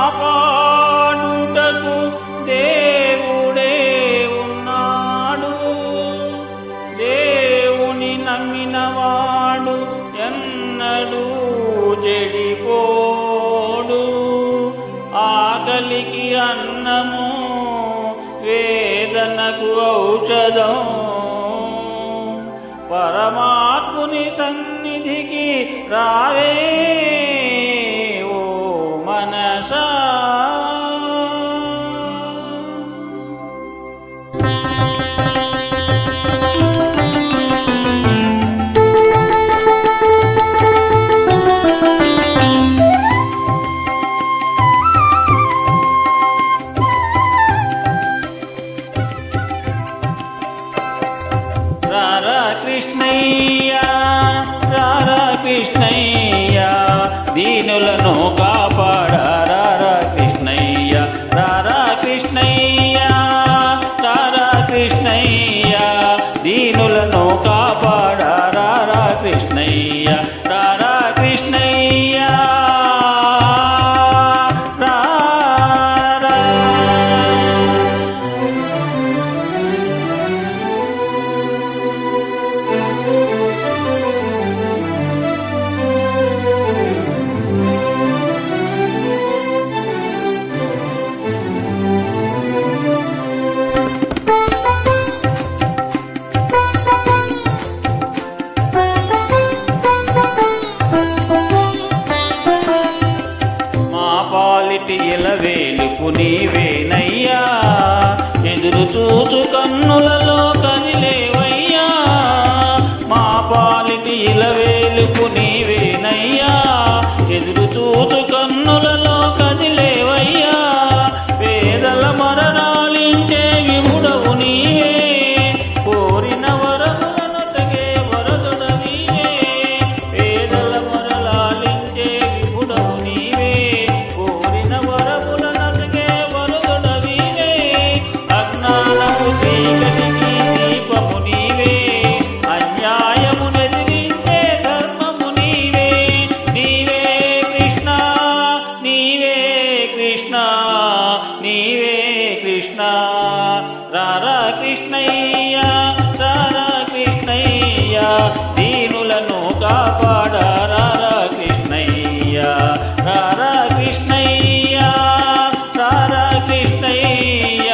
కాపాడుటకు దేవుడే ఉన్నాడు. దేవుని నమ్మినవాడు ఎన్నడూ చెడిపోడు. ఆకలికి అన్నము, వేదనకు ఔషధం. పరమాత్ముని సన్నిధికి రావే ఓ మనసా. రారా కృష్ణయ్య, రారా కృష్ణయ్య, దీనులను కాపాడా. రారా కృష్ణయ్య, రారా కృష్ణయ్య, రారా కృష్ణయ్య, దీనులను కాపాడా. రారా కృష్ణయ్య, రారా కృష్ణయ్య, రారా. పాలిటి ఇలవేలుపు నీవేనయ్యా, ఎదురు చూచు కన్నులలో కదిలేవయ్యా. మా పాలిటి ఇలవేలుపు నీవేనయ్యా, ఎదురు చూచు కన్నులలో కదిలేవయ్యా. పేదల మరణాలించే విముడవు నీవే, కోరిన వరములను తగే వరదుడ నీవే. పేదల మరణాలించే విముడవు నీవే, కోరిన వరములను తగే వరదుడ నీవే. అజ్ఞానము చీకటికి దీపము నీవే, అన్యాయమునెదిరించే ధర్మము నీవే. నీవే కృష్ణ, నీవే కృష్ణ, నీవే కృష్ణ. రారా కృష్ణయ్య, రారా కృష్ణయ్య, దీనులను కాపాడా. రారా కృష్ణయ్య, రారా కృష్ణయ్య, రారా కృష్ణయ్య.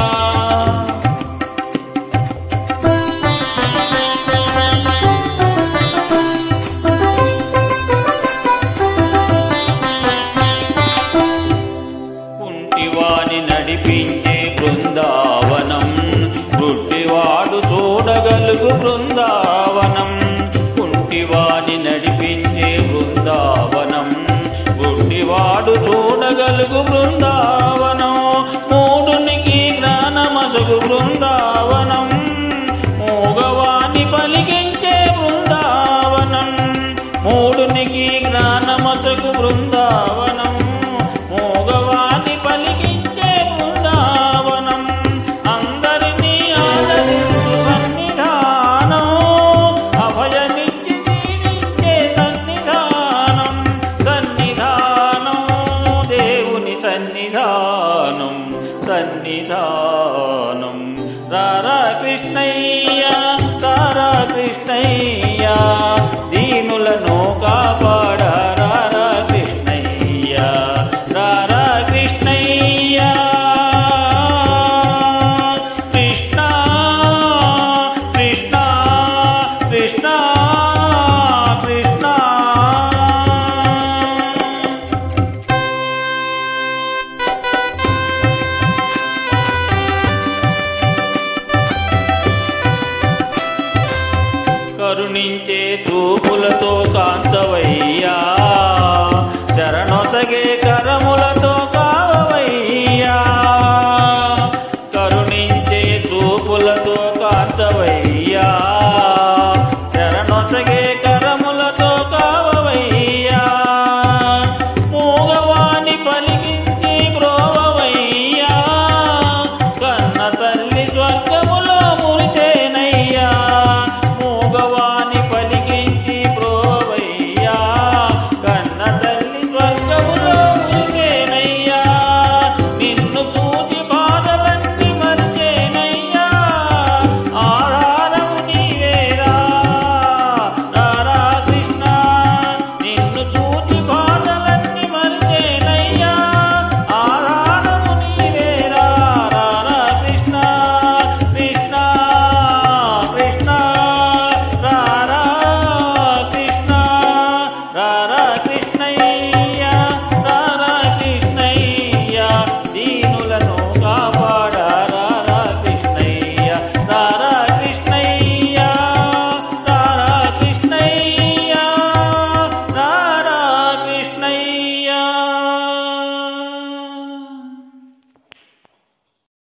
కుంటివాని నడిపించే బృందావనం, గుడ్డివాడు చూడగలుగు బృందావనం. కుంటివాని నడిపించే బృందావనం, గుడ్డివాడు చూడగలుగు బృందావనం. మూడునికి జ్ఞానమసగు బృందావనం, మూగవాని పలికించే బృందావనం. మూడునికి జ్ఞానమసగు బృందావనం, మూగవాని పలికించే బృందావనం. అందరినీ ఆదరించు సన్నిధానం, అభయమిచ్చి దీవించే సన్నిధానం. సన్నిధానం, దేవుని సన్నిధానం, సన్నిధానం. రారా కృష్ణయ్య, రారా కృష్ణయ్య, దీనులను కాపాడా. రారా కృష్ణయ్య, రారా కృష్ణయ్య. కృష్ణ కృష్ణ కృష్ణ కృష్ణ. కరుణించే చూపులతో కాంచవ